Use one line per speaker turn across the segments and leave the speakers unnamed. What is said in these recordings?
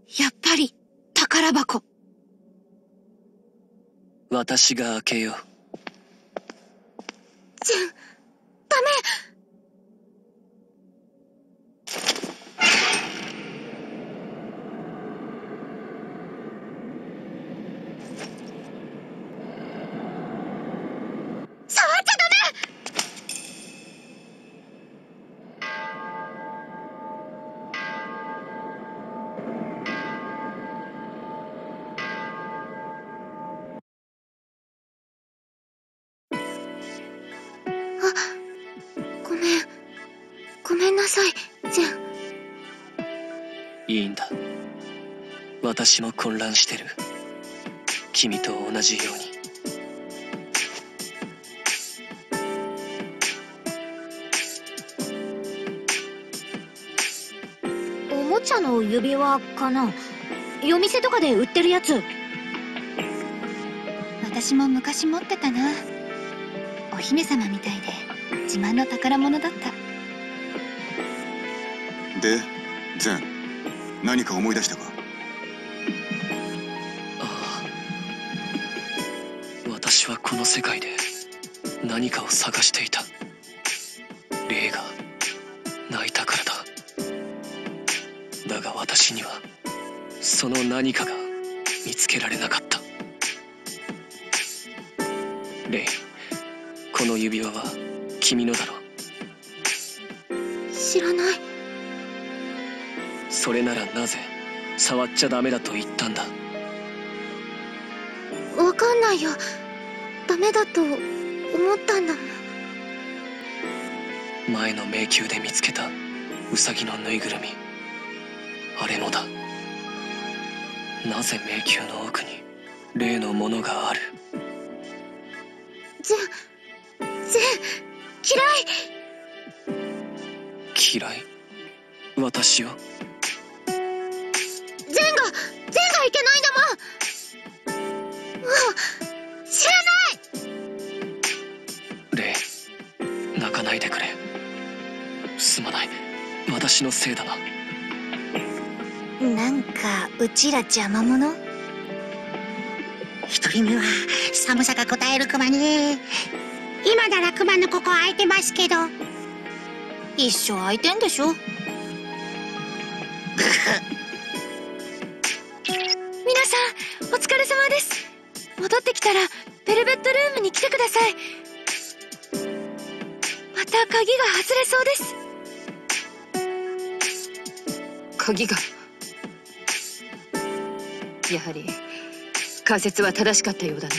やっぱり宝箱。
私が開けよう。
ダメ。触っちゃダメ。ごめんなさい、ゼン。
いいんだ。私も混乱してる。君と同じように。
おもちゃの指輪かな。夜店とかで売ってるやつ。私も昔持ってたな。お姫様みたいで自慢の宝物だった。
で、ゼン、何か思い出したか？
ああ、私はこの世界で何かを探していた。霊が泣いたからだ。だが私にはその何かが見つけられなかった。霊、この指輪は君のだろう？
知らない。
それならなぜ触っちゃダメだと言ったんだ？
わかんないよ。ダメだと思ったんだもん。
前の迷宮で見つけたウサギのぬいぐるみ、あれもだ。なぜ迷宮の奥に例のものがある？
ゼン嫌い。
嫌い？私を？
ゼンがいけないんだもん。もう知らない。
レイ、泣かないでくれ。すまない、私のせいだな。
なんかうちら邪魔者？
一人目は寒さが答えるクマね。今ならクマのここ空いてますけど。
一生空いてんでしょ。皆さんお疲れ様です。戻ってきたらベルベットルームに来てください。また鍵が外れそうです。
鍵が。やはり仮説は正しかったようだな。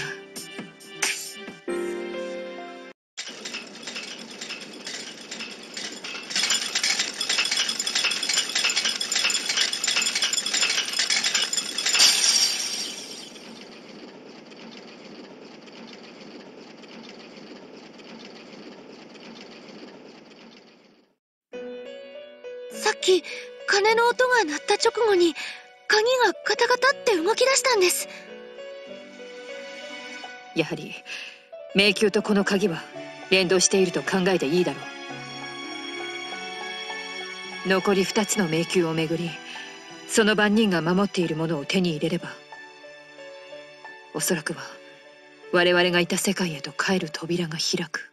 さっき鐘の音が鳴った直後に鍵がガタガタって動き出したんです。
やはり迷宮とこの鍵は連動していると考えていいだろう。残り2つの迷宮をめぐり、その番人が守っているものを手に入れれば、おそらくは我々がいた世界へと帰る扉が開く。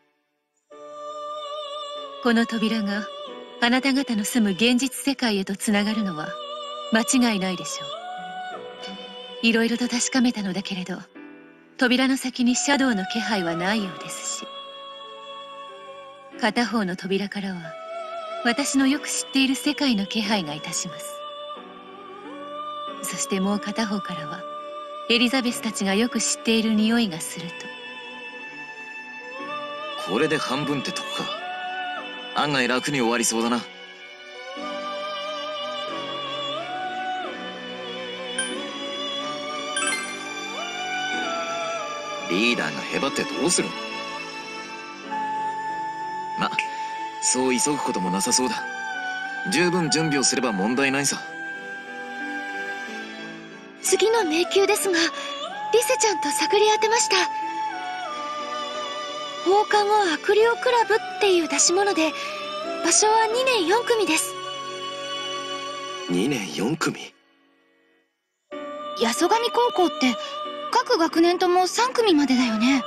この扉があなた方の住む現実世界へとつながるのは間違いないでしょう。いろいろと確かめたのだけれど、扉の先にシャドウの気配はないようですし、片方の扉からは私のよく知っている世界の気配がいたします。そしてもう片方からはエリザベスたちがよく知っている匂いがすると。
これで半分ってとこか。案外楽に終わりそうだな。リーダーがへばってどうする？ま、そう急ぐこともなさそうだ。十分準備をすれば問題ないさ。
次の迷宮ですが、リセちゃんと探り当てました。放課後アクリオクラブっていう出し物で、場所は2年4組です。
2年4組？
八十神高校って各学年とも3組までだよね。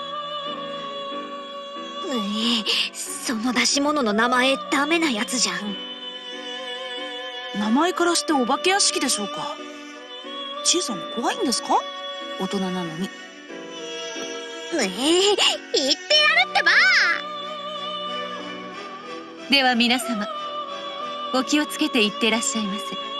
その出し物の名前ダメなやつじゃん。
名前からしてお化け屋敷でしょうか。小さな怖いんですか？大人なのに。
言ってやるってば。
では皆様、お気をつけていってらっしゃいませ。